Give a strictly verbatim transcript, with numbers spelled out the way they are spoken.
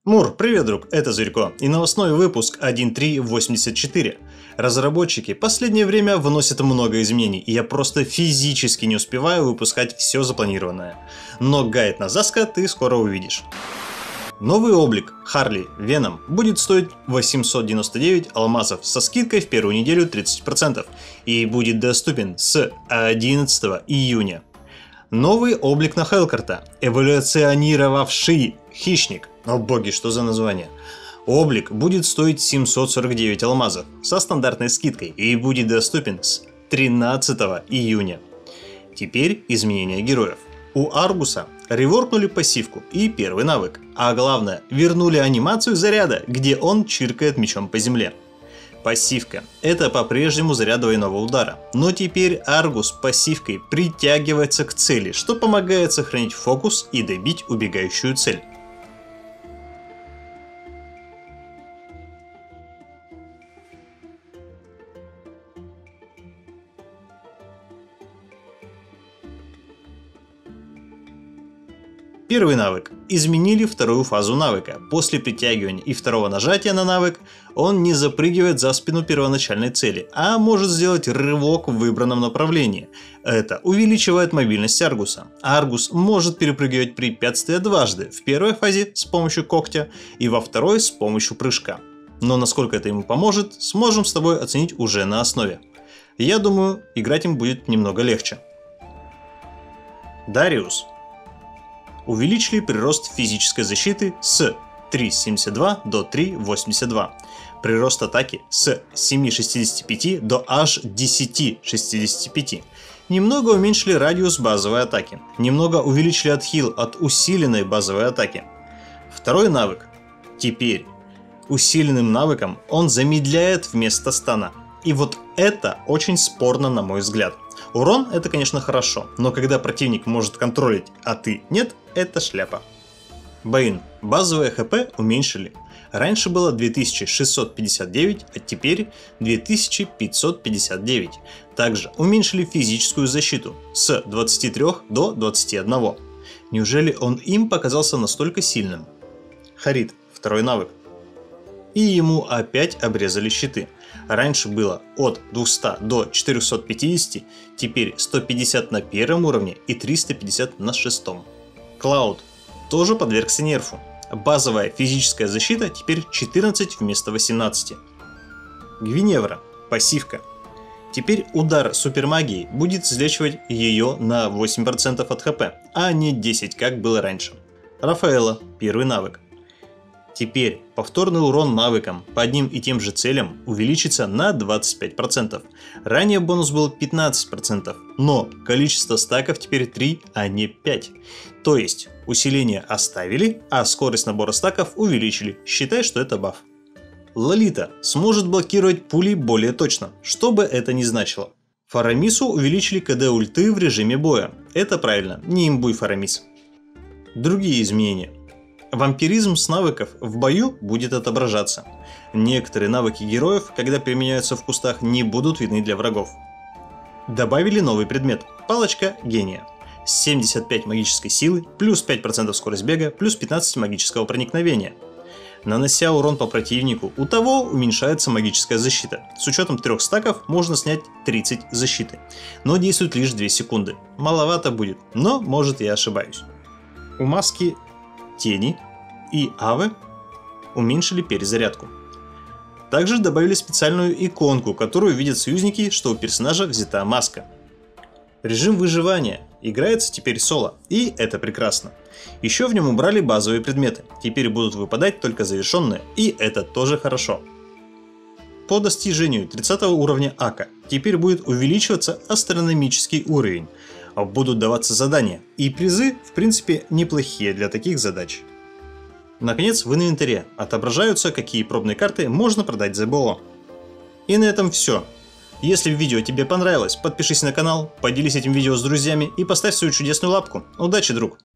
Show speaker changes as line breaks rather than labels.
Мур, привет, друг, это Зверько и новостной выпуск один точка три восемьдесят четыре. Разработчики последнее время вносят много изменений, и я просто физически не успеваю выпускать все запланированное. Но гайд на Заска ты скоро увидишь. Новый облик Harley Venom будет стоить восемьсот девяносто девять алмазов со скидкой в первую неделю тридцать процентов и будет доступен с одиннадцатого июня. Новый облик на Хелкарта, эволюционировавший хищник. О боги, что за название? Облик будет стоить семьсот сорок девять алмазов со стандартной скидкой и будет доступен с тринадцатого июня. Теперь изменения героев. У Аргуса реворкнули пассивку и первый навык, а главное, вернули анимацию заряда, где он чиркает мечом по земле. Пассивка – это по-прежнему заряд двойного удара, но теперь Аргус пассивкой притягивается к цели, что помогает сохранить фокус и добить убегающую цель. Первый навык. Изменили вторую фазу навыка. После притягивания и второго нажатия на навык он не запрыгивает за спину первоначальной цели, а может сделать рывок в выбранном направлении. Это увеличивает мобильность Аргуса. Аргус может перепрыгивать препятствия дважды, в первой фазе с помощью когтя и во второй с помощью прыжка. Но насколько это ему поможет, сможем с тобой оценить уже на основе. Я думаю, играть им будет немного легче. Дариус. Увеличили прирост физической защиты с три семьдесят два до три восемьдесят два. Прирост атаки с семи шестидесяти пяти до аж десяти шестидесяти пяти. Немного уменьшили радиус базовой атаки. Немного увеличили отхил от усиленной базовой атаки. Второй навык. Теперь усиленным навыком он замедляет вместо стана. И вот это очень спорно, на мой взгляд. Урон это, конечно, хорошо, но когда противник может контролить, а ты нет, это шляпа. Бэйн. Базовое хп уменьшили. Раньше было две тысячи шестьсот пятьдесят девять, а теперь две тысячи пятьсот пятьдесят девять. Также уменьшили физическую защиту с двадцати трёх до двадцати одного. Неужели он им показался настолько сильным? Харит. Второй навык. И ему опять обрезали щиты. Раньше было от двухсот до четырёхсот пятидесяти, теперь сто пятьдесят на первом уровне и триста пятьдесят на шестом. Клауд тоже подвергся нерфу. Базовая физическая защита теперь четырнадцать вместо восемнадцати. Гвиневра. Пассивка. Теперь удар супермагии будет излечивать ее на восемь процентов от хп, а не десять, как было раньше. Рафаэла. Первый навык. Теперь повторный урон навыкам по одним и тем же целям увеличится на двадцать пять процентов. Ранее бонус был пятнадцать процентов, но количество стаков теперь три, а не пять. То есть усиление оставили, а скорость набора стаков увеличили. Считай, что это баф. Лолита сможет блокировать пули более точно, что бы это ни значило. Фарамису увеличили КД ульты в режиме боя. Это правильно, не имбуй Фарамис. Другие изменения. Вампиризм с навыков в бою будет отображаться. Некоторые навыки героев, когда применяются в кустах, не будут видны для врагов. Добавили новый предмет – палочка гения. семьдесят пять магической силы, плюс пять процентов скорость бега, плюс пятнадцать магического проникновения. Нанося урон по противнику, у того уменьшается магическая защита. С учетом трех стаков можно снять тридцать защиты, но действует лишь две секунды. Маловато будет, но может я ошибаюсь. У маски Тени и Авы уменьшили перезарядку. Также добавили специальную иконку, которую видят союзники, что у персонажа взята маска. Режим выживания играется теперь соло, и это прекрасно. Еще в нем убрали базовые предметы, теперь будут выпадать только завершенные, и это тоже хорошо. По достижению тридцатого уровня Ака теперь будет увеличиваться астрономический уровень. Будут даваться задания, и призы, в принципе, неплохие для таких задач. Наконец, в инвентаре отображаются, какие пробные карты можно продать за БО. И на этом все. Если видео тебе понравилось, подпишись на канал, поделись этим видео с друзьями и поставь свою чудесную лапку. Удачи, друг!